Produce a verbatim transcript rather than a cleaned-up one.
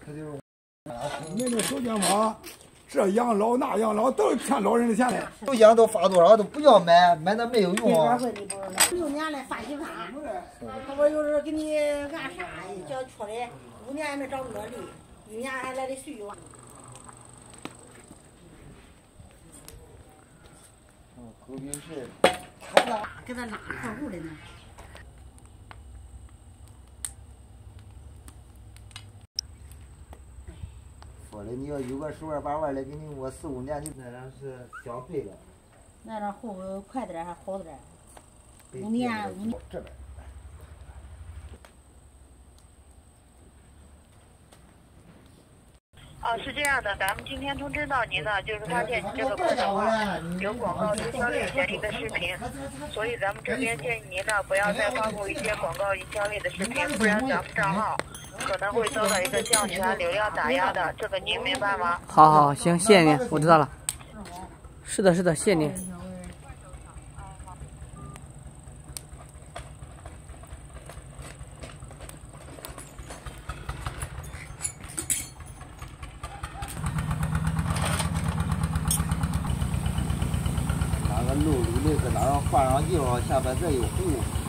这就是那个首先说，这养老那养老都是欠老人的钱嘞。 都养都发多少都不要买，买那没有用啊。 六年来发几发，他说有时给你按啥，叫缺的，五年也没找不着力，一年还来的续完。 嗯，狗饼是， 他拉给他拉客户的呢。 说的你要有个十万八万的，给你我四五年，你那张是相对的。 那张后快点还好点，五年五年。 这边。 哦，是这样的，咱们今天通知到您呢，就是发现你这个客的话有广告营销类建立的视频，所以咱们这边建议您呢不要再发布一些广告营销类的视频，不然咱们账号可能会遭到一个降权、流量打压的，这个您明白吗？ 好好行，谢谢您，我知道了。是的，是的，谢谢您。 哪个漏溜的搁哪上换上印上，下边再有糊。